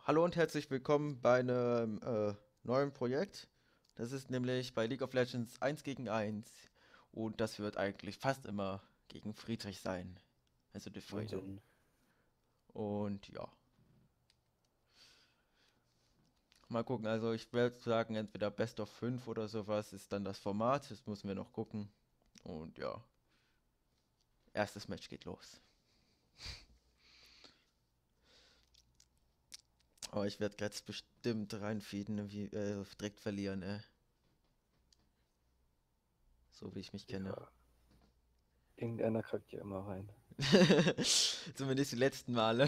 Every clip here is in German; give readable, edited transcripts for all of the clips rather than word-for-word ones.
Hallo und herzlich willkommen bei einem neuen Projekt. Das ist nämlich bei League of Legends 1 gegen 1 und das wird eigentlich fast immer gegen Friedrich sein, also Defredo. Unsinn. Und ja, mal gucken, also ich werde sagen, entweder Best of 5 oder sowas ist dann das Format, das müssen wir noch gucken. Und ja, erstes Match geht los. Aber ich werde jetzt bestimmt reinfeeden, wie direkt verlieren, so wie ich mich kenne. Ja, irgendeiner kackt ja immer rein. Zumindest die letzten Male.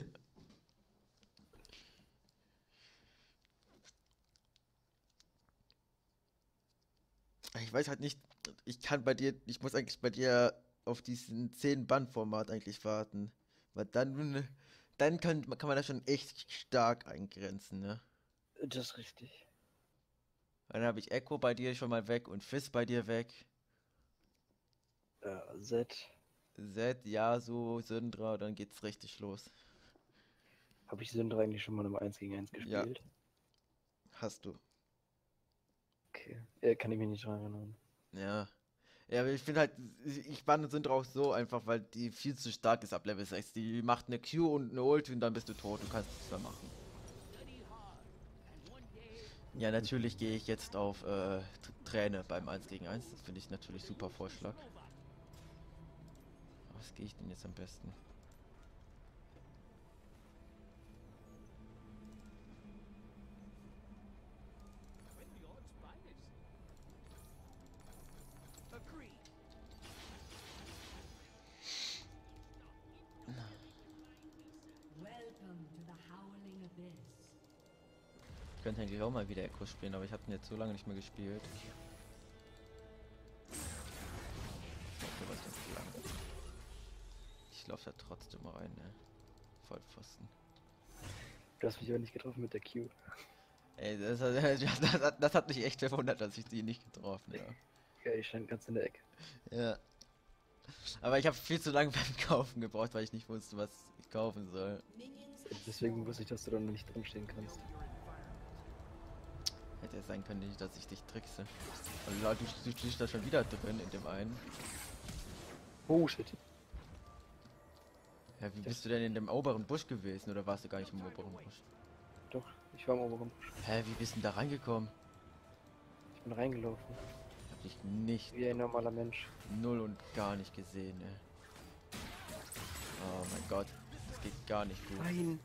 Ich weiß halt nicht, ich muss eigentlich bei dir auf diesen 10-Band-Format eigentlich warten. Weil dann kann man das schon echt stark eingrenzen, ne? Das ist richtig. Dann habe ich Echo bei dir schon mal weg und Fizz bei dir weg. Ja, Z Zed, Yasuo, Syndra, dann geht's richtig los. habe ich Syndra eigentlich schon mal im 1 gegen 1 Ja, gespielt. hast du. Okay. Kann ich mich nicht dran erinnern. Ja. Ja, aber ich finde halt, ich banne Syndra auch so einfach, weil die viel zu stark ist ab Level 6. Die macht eine Q und eine Ulti und dann bist du tot. Du kannst nichts mehr machen. Ja, natürlich gehe ich jetzt auf Träne beim 1 gegen 1. Das finde ich natürlich super Vorschlag. Was gehe ich denn jetzt am besten? Welcome to the Howling Abyss. Ich könnte eigentlich auch mal wieder Echo spielen, aber ich habe ihn jetzt so lange nicht mehr gespielt. Okay, was ist zu lang? Ich laufe da trotzdem rein, ne? Vollpfosten. Du hast mich aber nicht getroffen mit der Q. Ey, das hat mich echt verwundert, dass ich die nicht getroffen habe. Ja, ich stand ganz in der Ecke. Ja. Aber ich habe viel zu lange beim Kaufen gebraucht, weil ich nicht wusste, was ich kaufen soll. Minions Deswegen wusste ich, dass du da noch nicht drinstehen kannst. Hätte es sein können, nicht, dass ich dich trickse. Und Leute, du stehst da schon wieder drin in dem einen. Oh shit. Ja, wie bist Das, du denn in dem oberen Busch gewesen oder warst du gar nicht im oberen Busch? doch, ich war im oberen Busch. Hä, wie bist du denn da reingekommen? Ich bin reingelaufen. Ich hab dich nicht, Wie ein normaler Mensch. null und gar nicht gesehen, ey. Oh mein Gott, das geht gar nicht gut. Nein.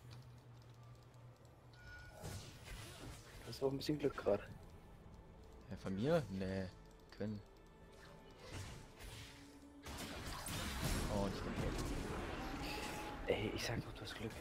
Du hast auch ein bisschen Glück gerade. Ja, von mir? Nee, können. Oh, und ich bin tot. Ey, ich sag doch, du hast Glück.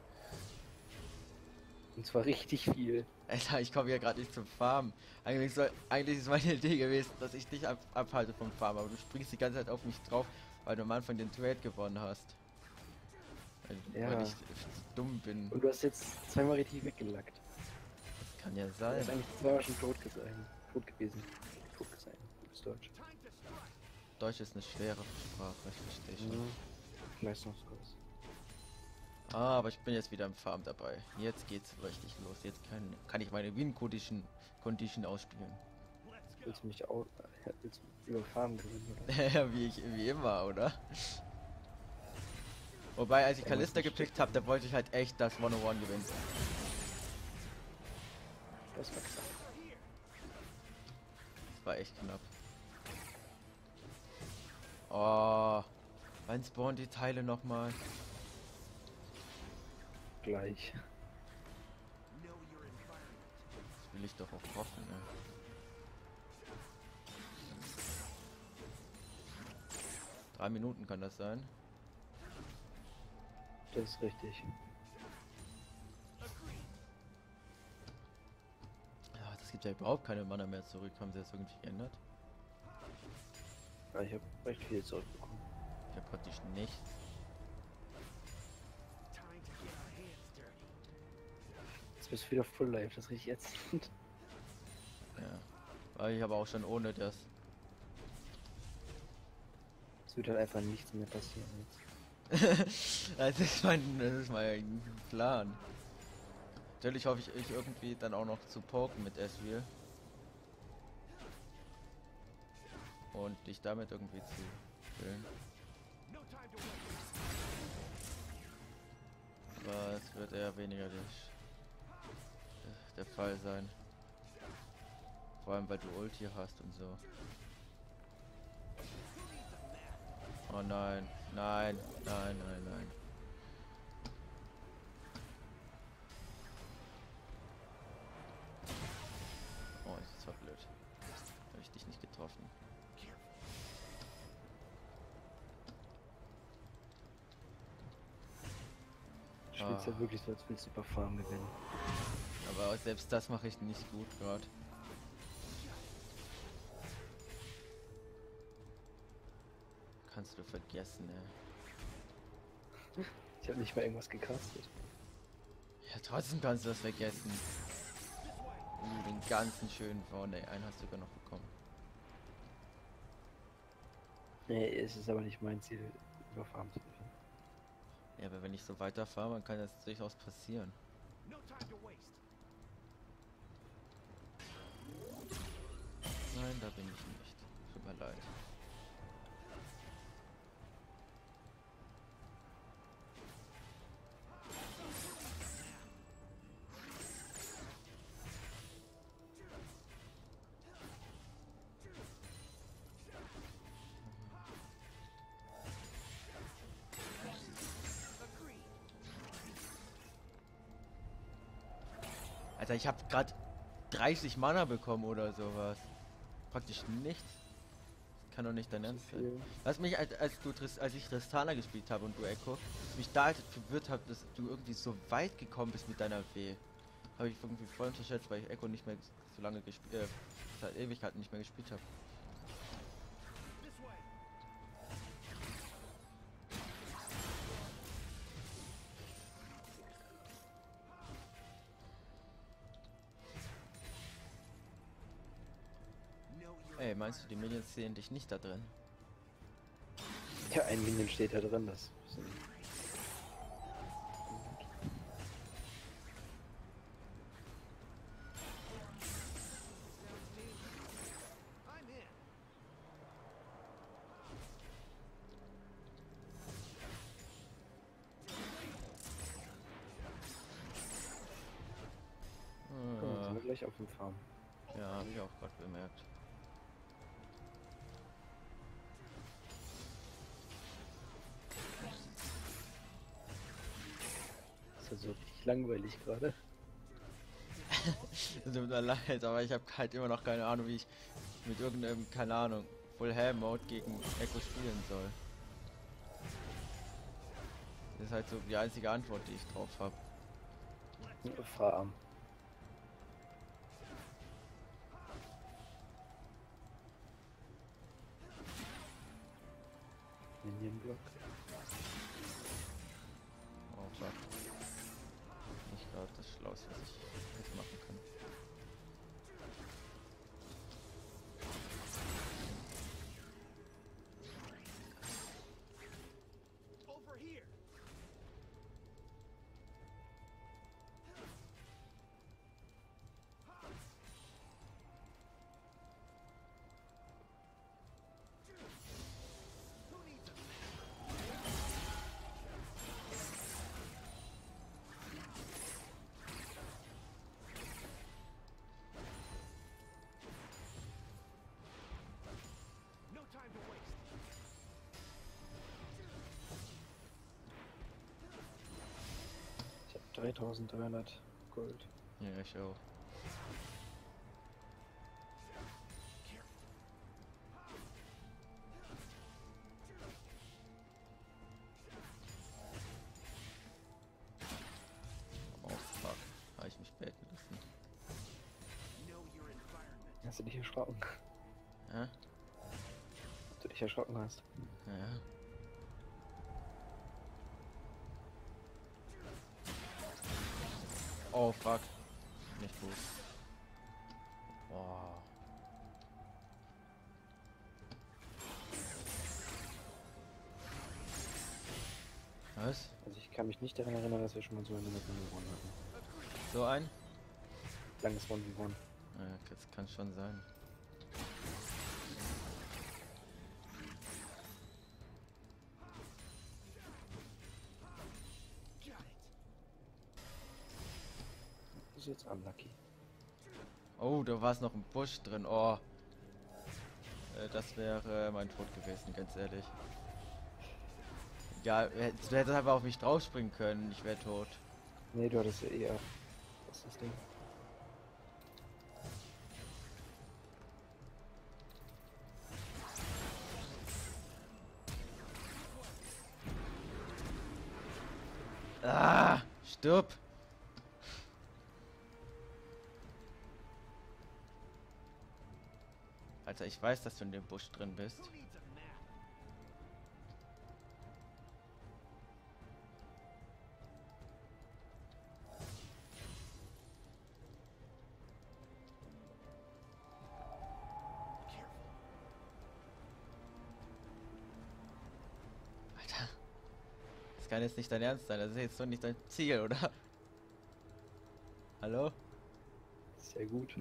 Und zwar richtig viel. Alter, ich komme hier gerade nicht zum Farmen. Eigentlich ist meine Idee gewesen, dass ich dich abhalte vom Farmen, aber du springst die ganze Zeit auf mich drauf, weil du am Anfang den Trade gewonnen hast. Weil Ja. ich dumm bin. Und du hast jetzt zweimal richtig weggelackt. Kann ja Er sein. ist eigentlich zweimal schon tot gewesen. Tot sein. Gutes Deutsch. Deutsch ist eine schwere Sprache, ich verstehe schon. Leistungskurs. Ah, aber ich bin jetzt wieder im Farm dabei. Jetzt geht's richtig los. Jetzt kann ich meine Win-Condition ausspielen. Willst du mich auch willst du überfahren gewinnen, oder? Wie immer, oder? Wobei, als ich Er muss Kalista nicht gepickt habe, da wollte ich halt echt das 101 gewinnen. Das war knapp. Das war echt knapp. Oh, wann spawnen die Teile nochmal? Gleich. Das will ich doch auch hoffen, ne? 3 Minuten kann das sein. Das ist richtig. Ja, das gibt ja überhaupt keine Mana mehr zurück. Haben sie das irgendwie geändert? Ja, ich habe recht viel zurückbekommen. Ich habe praktisch nichts. Jetzt bist du wieder full life, das ist richtig ätzend. Ja. Weil ich aber auch schon ohne das. Es wird halt einfach nichts mehr passieren jetzt. Das ist mein Plan. Natürlich hoffe ich irgendwie dann auch noch zu poken mit Ezreal. Und dich damit irgendwie zu füllen. Aber es wird eher weniger der Fall sein. Vor allem weil du Ulti hast und so. Oh nein, nein, nein, nein, nein. Oh, das war blöd. Habe ich dich nicht getroffen. Du spielst ja wirklich so, als willst du über Farm gewinnen. Aber selbst das mache ich nicht gut gerade. Kannst du vergessen, ey. Ich habe nicht mal irgendwas gecastet. Ja, trotzdem kannst du das vergessen. Den ganzen schönen vorne, ey, einen hast du sogar noch bekommen. Nee, es ist aber nicht mein Ziel, über Farm zu gewinnen. Ja, aber wenn ich so weiterfahre, dann kann das durchaus passieren. Nein, da bin ich nicht. Tut mir leid. Alter, ich habe gerade 30 Mana bekommen oder sowas. Praktisch nichts. Kann doch nicht dein Ernst sein. Viel. Was mich, als ich Tristana gespielt habe und du Echo, mich da halt verwirrt hat, dass du irgendwie so weit gekommen bist mit deiner W. Habe ich irgendwie voll unterschätzt, weil ich Echo nicht mehr so lange gespielt, seit Ewigkeiten nicht mehr gespielt habe. Ey, meinst du, die Minions sehen dich nicht da drin? Ja, ein Minion steht da drin, das. Sind wir gleich auf dem Farm. Ja, habe ich auch gerade bemerkt. Das ist ja so richtig langweilig gerade. Tut mir leid, aber ich habe halt immer noch keine Ahnung, wie ich mit irgendeinem, keine Ahnung, Full Hell Mode gegen Echo spielen soll. Das ist halt so die einzige Antwort, die ich drauf habe. Farm. Minion Block. Oh fuck. Nicht gerade das Schlauste, was ich jetzt machen kann. Ich habe 3300 Gold. Ja, ich auch. Oh fuck, habe ich mich baiten lassen. Hast du dich erschrocken? Ja? Ob du dich erschrocken hast? Ja. Oh fuck. Nicht gut. Boah. Was? Also ich kann mich nicht daran erinnern, dass wir schon mal so eine Runde gewonnen hatten. So ein? Langes 1v1. Ja, das kann schon sein. Das ist jetzt unlucky. Oh, da war es noch ein Busch drin. Oh. Das wäre mein Tod gewesen, ganz ehrlich. Ja, du hättest einfach auf mich draufspringen können. Ich wäre tot. Nee, du hattest ja eher. Was ist das Ding? Ah, stirb! Alter, ich weiß, dass du in dem Busch drin bist. Alter, das kann jetzt nicht dein Ernst sein. Das ist jetzt doch nicht dein Ziel, oder? Hallo? Sehr gut.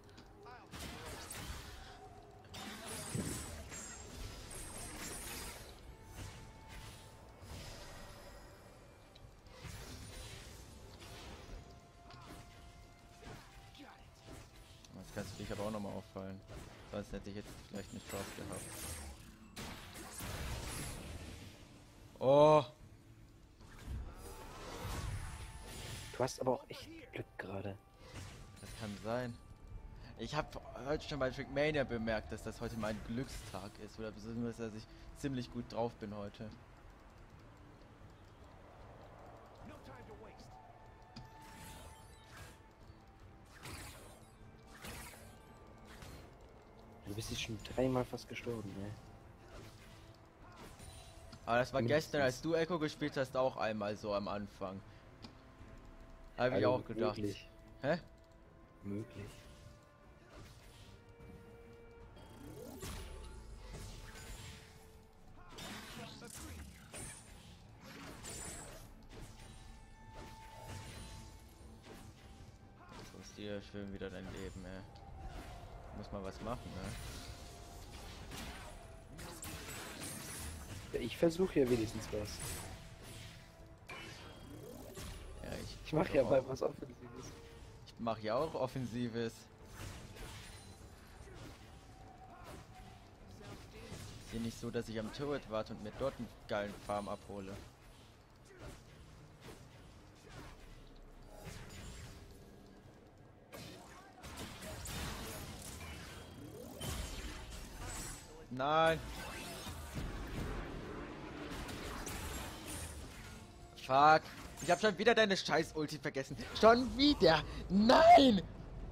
Das kannst du dich aber auch nochmal auffallen. Sonst hätte ich jetzt vielleicht eine Chance gehabt. Oh! Du hast aber auch echt Glück gerade. Das kann sein. Ich habe heute schon bei Trickmania bemerkt, dass das heute mein Glückstag ist. Oder beziehungsweise, dass ich ziemlich gut drauf bin heute. Du bist jetzt schon 3-mal fast gestorben, ne? Aber das war Mindestens. gestern, als du Echo gespielt hast, auch einmal so am Anfang. Habe ich Also auch gedacht. Möglich. Hä? Möglich. So ist dir schön wieder dein Leben, ey. Muss mal was machen, ne? Ja, ich versuche ja wenigstens was. Ja, Ich mache ja mal was Offensives. Ich mache ja auch Offensives. Ist hier nicht so, dass ich am Turret warte und mir dort einen geilen Farm abhole. Nein! Fuck! Ich hab schon wieder deine Scheiß-Ulti vergessen. Schon wieder! Nein!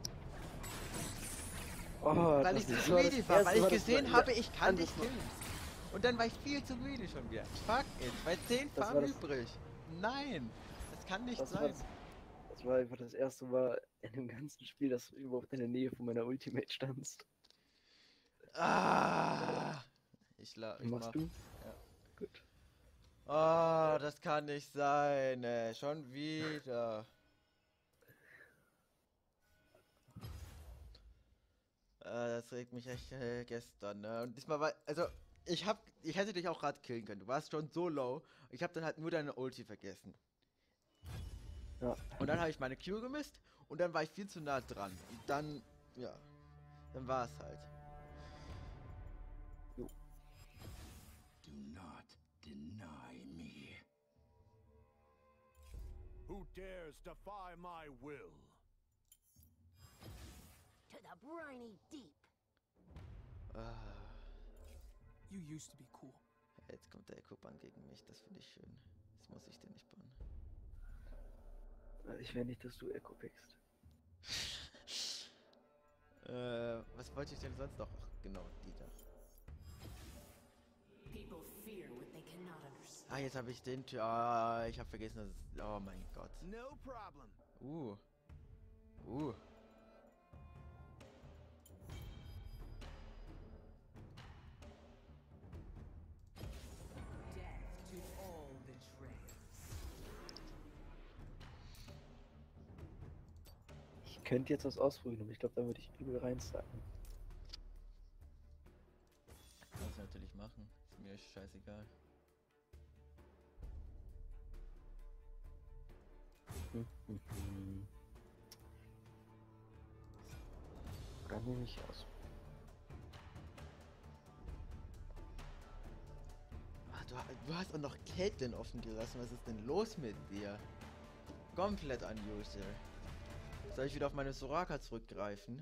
Oh, Weil ich zu müde war, weil ich gesehen habe, ich kann dich andersmal. killen. Und dann war ich viel zu müde schon wieder. Fuck it, bei 10 Das Farm war das- übrig. Nein! Das kann nicht Das war, sein. das war einfach das erste Mal in dem ganzen Spiel, dass du überhaupt in der Nähe von meiner Ultimate standst. Ah! Ich Was mach. machst du? Ja. Gut. Oh, das kann nicht sein, ey. Schon wieder. Das regt mich echt gestern, ne? Und diesmal war, also, ich hätte dich auch gerade killen können. Du warst schon so low. Ich habe dann halt nur deine Ulti vergessen. Ja. Und dann habe ich meine Q gemisst und dann war ich viel zu nah dran. Und dann, ja, dann war es halt. Jo. Do not deny me. Who dares defy my will? To the briny deep. Ah, You used to be cool. jetzt kommt der Echo-Bann gegen mich. Das finde ich schön. Jetzt muss ich den nicht bannen. Ich will nicht, dass du Echo pickst. Was wollte ich denn sonst noch? Ach, genau, die da. People fear what they cannot understand. Ah, jetzt habe ich den Tür. Ah, ich habe vergessen, dass es. Oh mein Gott. No problem. Uh. Death to all betrayers. könnte jetzt was ausprobieren, aber ich glaube, da würde ich übel reinsacken. Kannst du natürlich machen. Ist mir scheißegal. Oder nehme ich aus. Ach, du hast auch noch Caitlyn offen gelassen. Was ist denn los mit dir? Komplett unusual. Soll ich wieder auf meine Soraka zurückgreifen?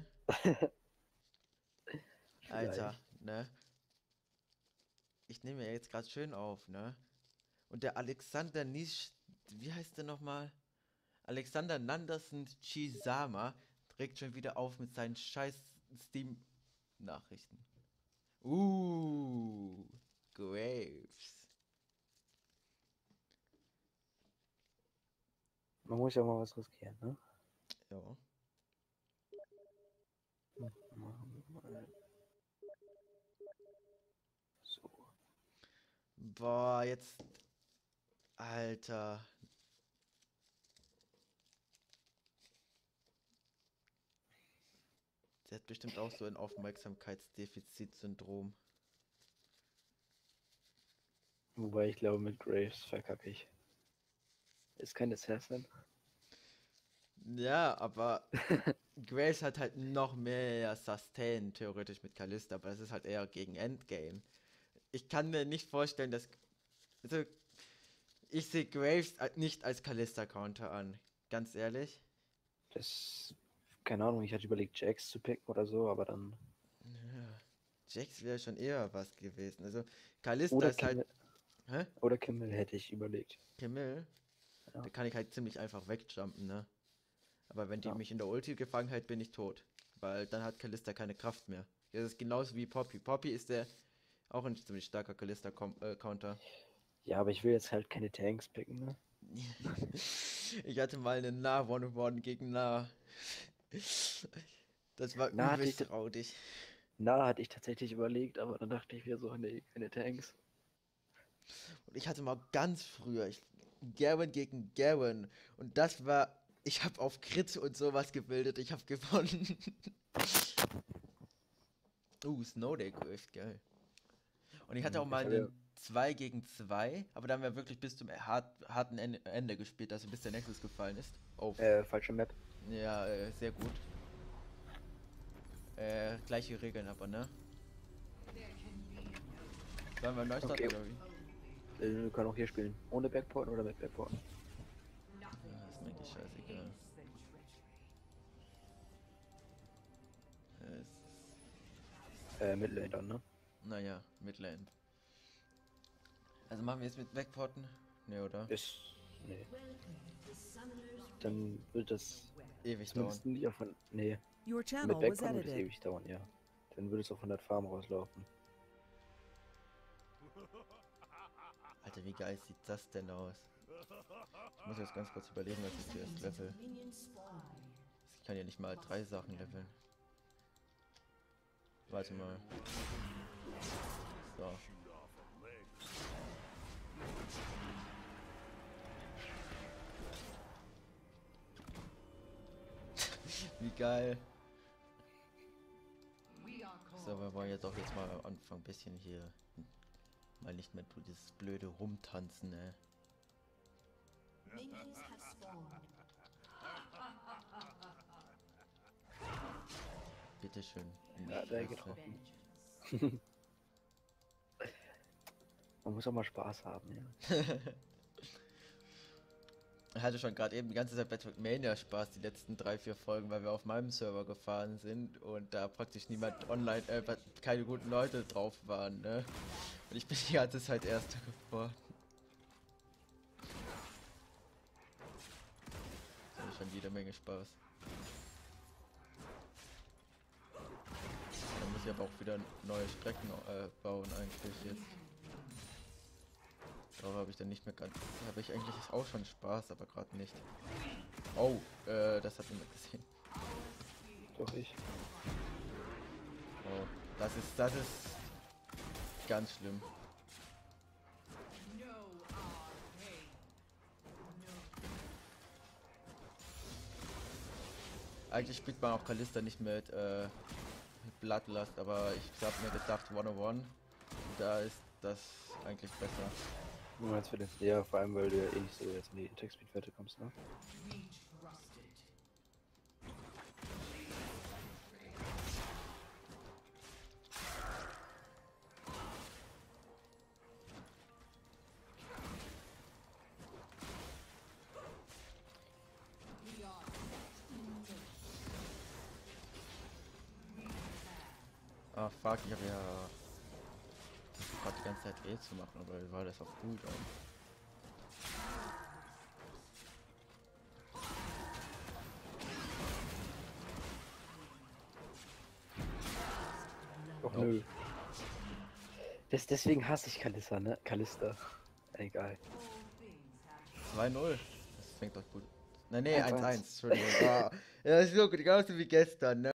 Alter, ne? Ich nehme ja jetzt gerade schön auf, ne? Und der Alexander Nisch... Wie heißt der nochmal? Alexander Nanderson Chisama trägt schon wieder auf mit seinen scheiß Steam-Nachrichten. Graves. Man muss ja mal was riskieren, ne? Ja. Machen wir mal. So. Boah, jetzt... Alter. Der hat bestimmt auch so ein Aufmerksamkeitsdefizitsyndrom. Wobei ich glaube, mit Graves verkacke ich. Ist kein Assassin. Ja, aber Graves hat halt noch mehr Sustain, theoretisch mit Kalista, aber das ist halt eher gegen Endgame. Ich kann mir nicht vorstellen, dass... Also, ich sehe Graves nicht als Kalista-Counter an, ganz ehrlich. Das. Keine Ahnung, ich hatte überlegt, Jax zu picken oder so, aber dann. Ja, Jax wäre schon eher was gewesen. Also, Kalista Oder ist halt... Kimmel, Hä? oder Kimmel hätte ich überlegt. Camille? Ja. Da kann ich halt ziemlich einfach wegjumpen, ne? Aber wenn die Ja. mich in der Ulti gefangen hält, bin ich tot. Weil dann hat Kalista keine Kraft mehr. Das ist genauso wie Poppy. Poppy ist der auch ein ziemlich starker Kalista-Counter. Ja, aber ich will jetzt halt keine Tanks picken, ne? Ich hatte mal einen Nah One-on-One gegen Nah. Das war Nah hatte übelst ich- traurig. Na, hatte ich tatsächlich überlegt, aber dann dachte ich mir so, nee, keine Tanks. Und ich hatte mal ganz früher Garen gegen Garen. Und das war... Ich habe auf Crit und sowas gebildet. Ich habe gewonnen. Snowday Grift, geil. Und ich hatte auch Ich mal hab ja- einen 2 gegen 2, aber da haben wir wirklich bis zum harten Ende gespielt, also bis der Nexus gefallen ist. Oh, Falsche Map. ja, sehr gut. Gleiche Regeln aber, ne? Sollen wir neu starten Okay. oder wie? Wir können auch hier spielen. Ohne Backport oder mit Backport. Ja, ist mir eigentlich scheißegal. Mit Lane dann, ne? Naja, Midlane. Also machen wir jetzt mit Backporten? Ne, oder? Ist. Nee. Dann wird das Ewig dauern. zumindest nicht auf. Nee, Your mit channel was Backport wird es edited. ewig dauern, ja. Dann würde es auf 100 Farm rauslaufen. Alter, wie geil sieht das denn aus? Ich muss jetzt ganz kurz überlegen, was ich zuerst level. Ich kann ja nicht mal 3 Sachen leveln. Warte mal. So. Wie geil. So, wir wollen jetzt auch jetzt mal am Anfang ein bisschen hier mal nicht mehr dieses blöde Rumtanzen, ne? Minions have spawned. Bitteschön. in die Ja, der Fresse. getroffen. Man muss auch mal Spaß haben, ja. Ich hatte schon gerade eben die ganze Zeit bei Trackmania Spaß, die letzten 3-4 Folgen, weil wir auf meinem Server gefahren sind und da praktisch niemand online, keine guten Leute drauf waren, ne? Und ich bin die ganze Zeit Erster geworden. Das hatte schon jede Menge Spaß. Dann muss ich aber auch wieder neue Strecken bauen eigentlich jetzt. Darauf habe ich dann nicht mehr ganz. Habe ich eigentlich auch schon Spaß, aber gerade nicht. Oh, das hat niemand gesehen. Doch ich. Oh, das ist ganz schlimm. eigentlich spielt man auch Kalista nicht mit Bloodlust, aber ich habe mir gedacht 101, da ist das eigentlich besser. Du meinst für den, ja, vor allem, weil du ja eh nicht so jetzt in die Attack-Speed-Werte kommst, ne? Ah fuck, ich habe ja gerade die ganze Zeit zu machen, aber war das auf Cooldown. Och nö. Deswegen hasse ich Kalista, ne? Kalista. Egal. 2-0. Das fängt doch gut. Nee, 1-1. 1-1, Entschuldigung. Ah, ja, ist so gut, genauso wie gestern, ne?